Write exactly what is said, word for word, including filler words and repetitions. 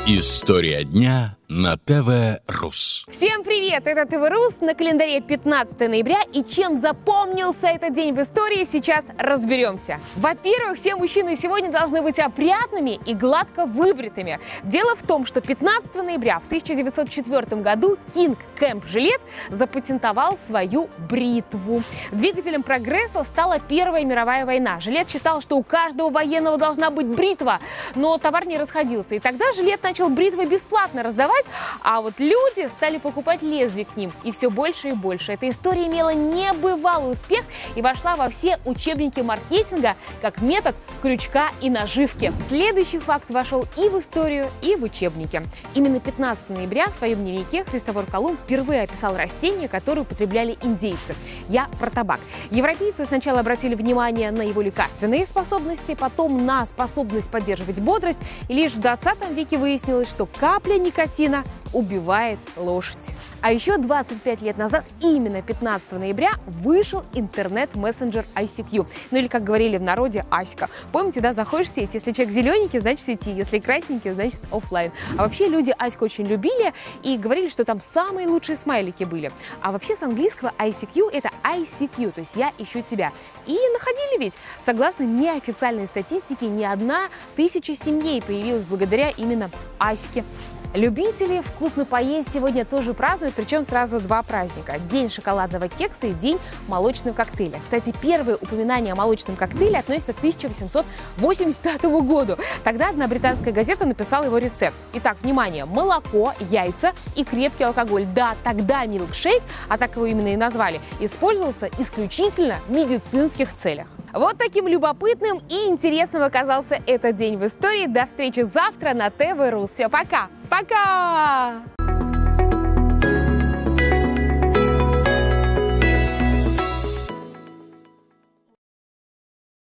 История дня на ТВ Рус. Всем привет! Это ТВ Рус, на календаре пятнадцатое ноября, и чем запомнился этот день в истории, сейчас разберемся. Во-первых, все мужчины сегодня должны быть опрятными и гладко выбритыми. Дело в том, что пятнадцатого ноября в тысяча девятьсот четвёртом году Кинг Кэмп Жилет запатентовал свою бритву. Двигателем прогресса стала Первая мировая война. Жилет считал, что у каждого военного должна быть бритва, но товар не расходился, и тогда Жилет начал бритвы бесплатно раздавать, а вот люди стали покупать лезвия к ним, и все больше и больше. Эта история имела небывалый успех и вошла во все учебники маркетинга как метод крючка и наживки. Следующий факт вошел и в историю, и в учебники. Именно пятнадцатого ноября в своем дневнике Христофор Колумб впервые описал растение, которое употребляли индейцы. Я про табак. Европейцы сначала обратили внимание на его лекарственные способности, потом на способность поддерживать бодрость, и лишь в двадцатом веке выяснилось, что капля никотина убивает лошадь. А еще двадцать пять лет назад, именно пятнадцатого ноября, вышел интернет-мессенджер ай си кью. Ну или, как говорили в народе, Аська. Помните, да, заходишь в сеть, если человек зелененький, значит в сети, если красненький, значит офлайн. А вообще люди Аську очень любили и говорили, что там самые лучшие смайлики были. А вообще с английского ай си кью это ай си кью, то есть я ищу тебя. И находили ведь. Согласно неофициальной статистике, ни одна тысяча семей появилась благодаря именно Аське. Любители вкусно поесть сегодня тоже празднуют, причем сразу два праздника. День шоколадного кекса и день молочного коктейля. Кстати, первые упоминания о молочном коктейле относятся к тысяча восемьсот восемьдесят пятому году. Тогда одна британская газета написала его рецепт. Итак, внимание, молоко, яйца и крепкий алкоголь. Да, тогда милкшейк, а так его именно и назвали, использовался исключительно в медицинских целях. Вот таким любопытным и интересным оказался этот день в истории. До встречи завтра на ТВ Рус. Все, пока! Пока!